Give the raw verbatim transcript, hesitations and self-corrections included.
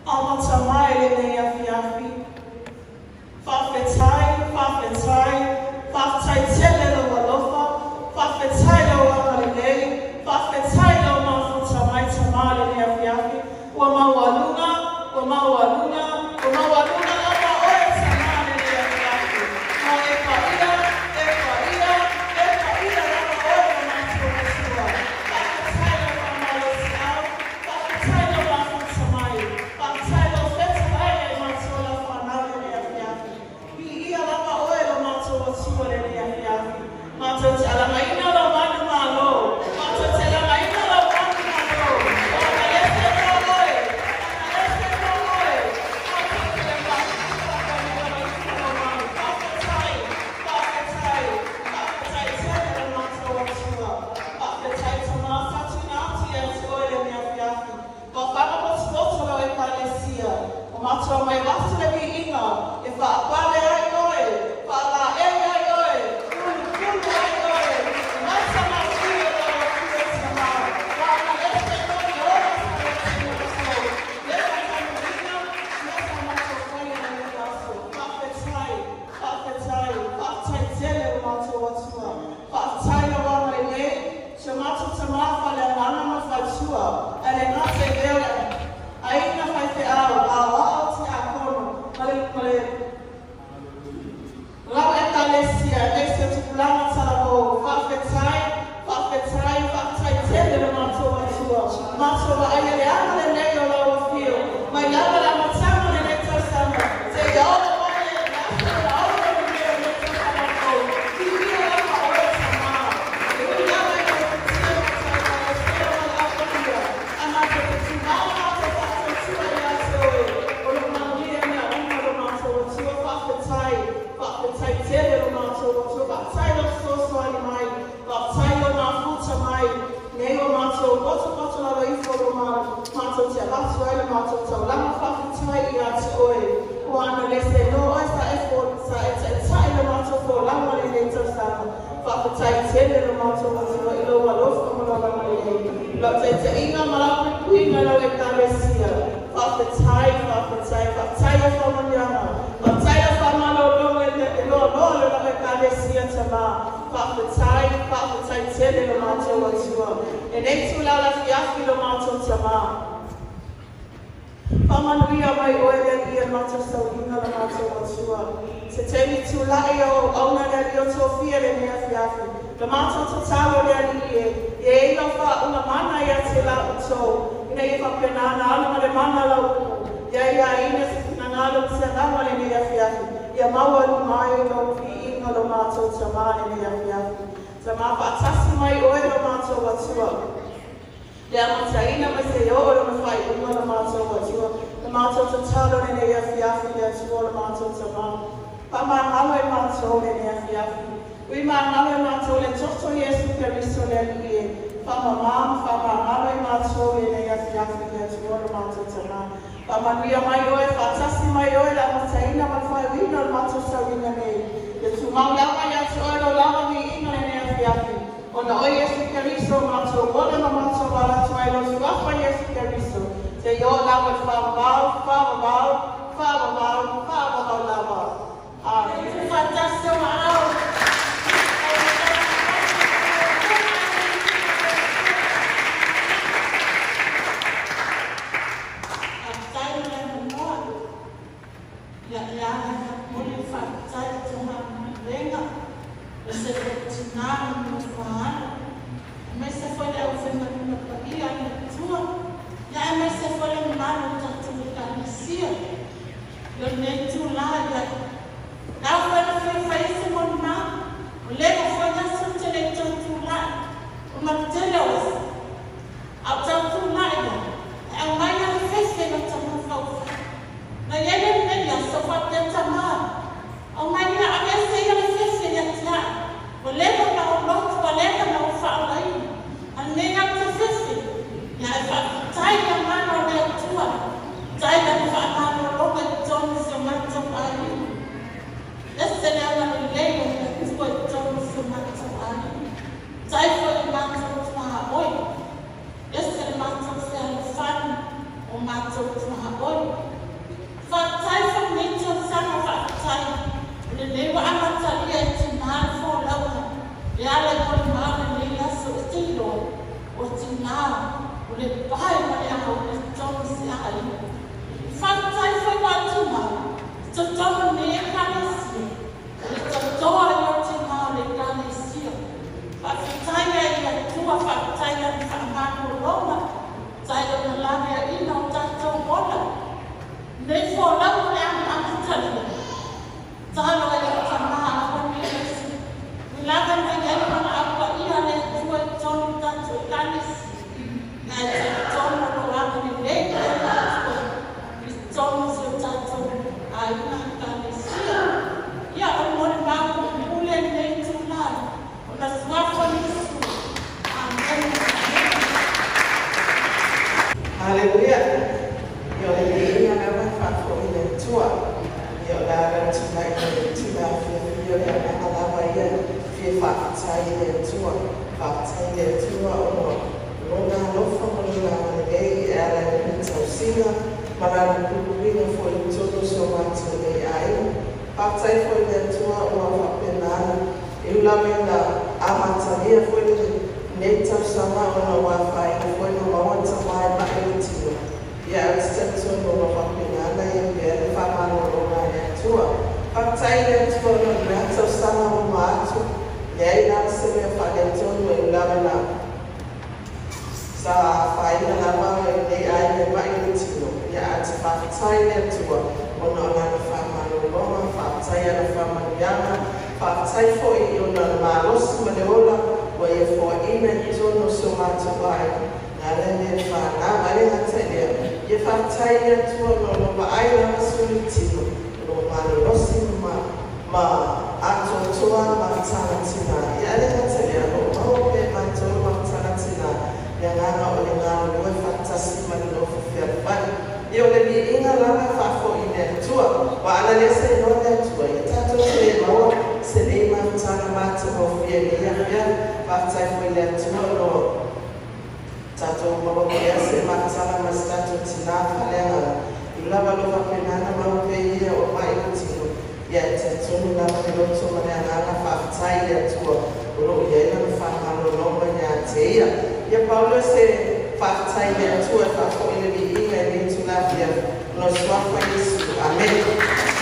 Yes, the matter of the fun or matter of boy. Whātai whamita sama whātai. Le lewa amatalia e te māna whōlaua. Le ala kore māna le laso e tiro. O te ngā. O le pai ma le aha o le tono se ahai. Whātai whaiwatima. Te tono me e kānesia. Le te toa i o te ngā o le kānesia. Whātai e ia tua whātai a ni whaamano ronga. Tai o na lame a ina o tātou mola. Nei whōlaua le ama amatalia. Talo e o ta maa awa ni esi. Milanga nei e mana awa ia le tua i tonu tātou e kānesi. Nā te tono no ama ni nei e tātou. I tono se o tātou a ina kānesia. Ia o mone māku mule nei tūlai. O na suafa ni su. Amen. Hallelujah. Yo le ina na wa fa ko ile tua. Yo la ga tua ile tua fi yo la na ala wa ye fi fa ta ile tua. Fa ta ile tua o no. No na no fa ko la na ge ala ni tau singa. Mara ku ku ina fo i todo so wa to le ai. Fa ta fo ile tua o wa pe na. Eu la me na amatalia fo ile Neta sama ona wafa e foi no mawata mai ba e tio. Ya extension no wafa pinana e be fa mano ona e tua. Patai e tua no neta sama o mato. E aí na se me fa de tono e la na. Sa fa ina na ma e nei ai me ba e tio. Ya at fa patai e tua ona ona fa mano ona fa patai e fa mano yana. Fa patai foi ona malos ma de ola. Where for in and you don't know so much about it. Now then, if I now I didn't tell you, if I'm tired to know, but I am a solitude, no man, lost in my ma, I told to one Martanatina. I didn't tell you, no, oh, okay, my told Martanatina. Yanana or Yana, no fantastic man, no fair fun. You will be in a lot of for in that tour, but I say no that way. Tato say, no, say, they man, Tanamata of Vienna. After we left tomorrow, Tato Mabia se Matana Mastato Tina Palena, you love a lot of Penana Mabia or my Tino. Yet, soon love the Lotto Manana Fatai to Royan Famano Lomania. Ye Paulo say Fatai to a family in and into Lavia, no swap for you. Amen.